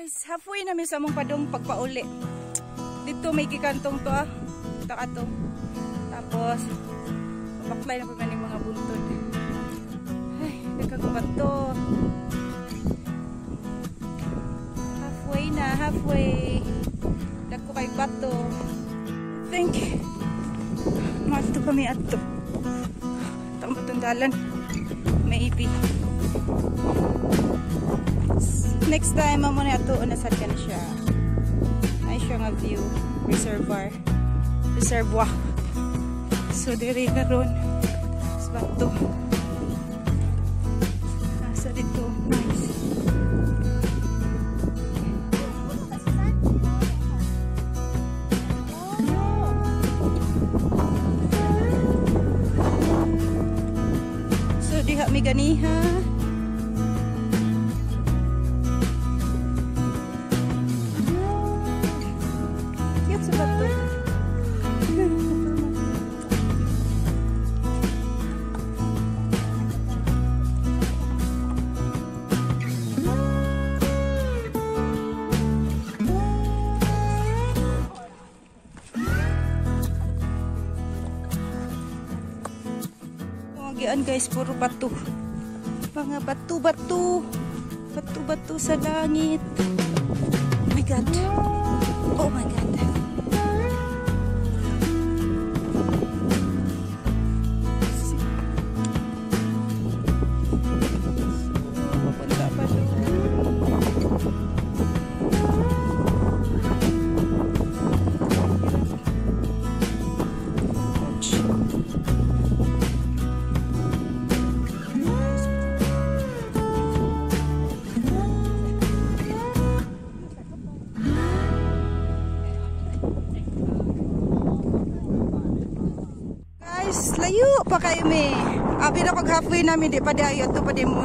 Guys, halfway na mi sa mong padong pagpauli. Dito may gigantong to ah. Ito ato. Tapos papaklay na pa man yung mga buntod. Ay, nagkagubat to. Halfway na, halfway. Dagko kay bato. I think mato kami ato. Itong batong dalan. Maybe. Next time, amo na ito, unasad ka na siya. Nice siya nga view. Reservoir. So, diri na ron. Sa bato. Nasa dito. Nice. So, diha may ganiha. Yan guys, puro bato. Mga bato-bato. Bato-bato sa langit. Oh my God. Oh my God. Papunta pa doon. Layo pa kayo me. Abi na pag halfway namin di pa dayo to pa di mo.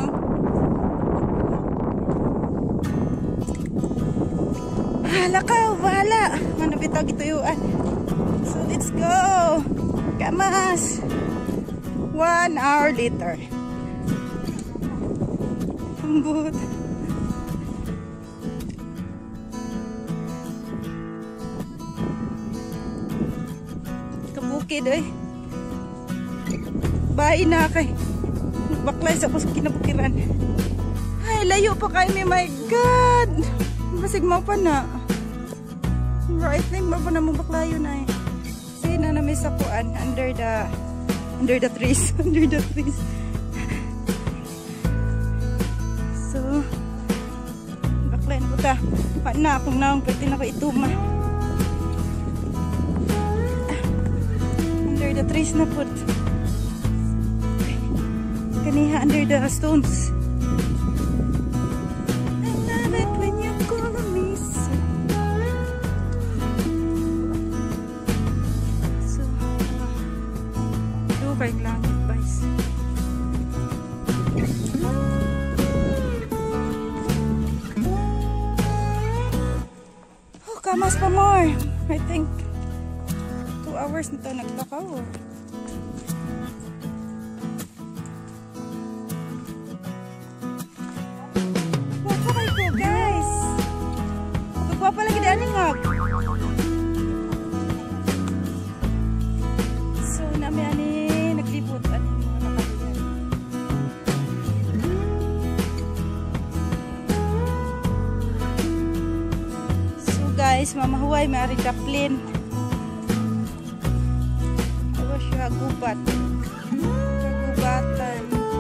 Hala ka, wala. Ano bitaw gituyuan. So let's go. Kamas. 1 hour later. Ambot. Kabukid eh. Bahay na kay baklay sa kinabukiran. Ay, layo pa kayo may, my God. Basig mo pa na. I think mo pa na mong baklayo na eh. Sige na may sapuan under the trees. Under the trees. So, baklay na po ta. Pa na akong naong pwede na ko ituma. Under the trees na po. Kaniha under the stones. I love it when you call me so. So, do kay langit guys. Oh, kamas pa more. I think 2 hours na tayo nagtakaw. Palagi di aningag. So nami ani naglibot ani mga nakalian. So guys, mamahuway may kaplin. Awa siya gubat. Gubatan.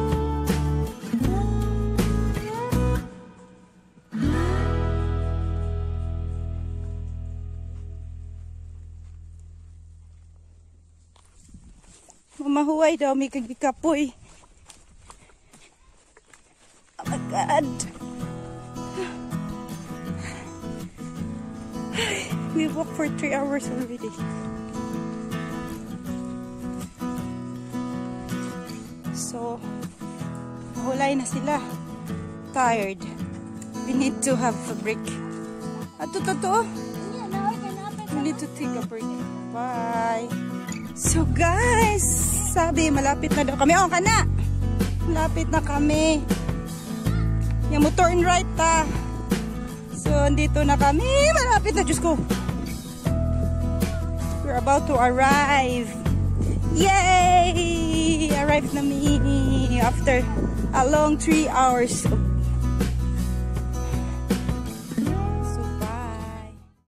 Mamahuway daw, may kagikapoy. Oh my God. We walked for 3 hours already. So, mahulay na sila. Tired. We need to have a break. Ato. We need to take a break. Bye. So guys, sabi malapit na daw kami. Oh, kana. Malapit na kami. Yung mo turn right ta. So ayun, dito na kami. Malapit na, Diyos ko. We're about to arrive. Yay! Arrived na me after a long 3 hours of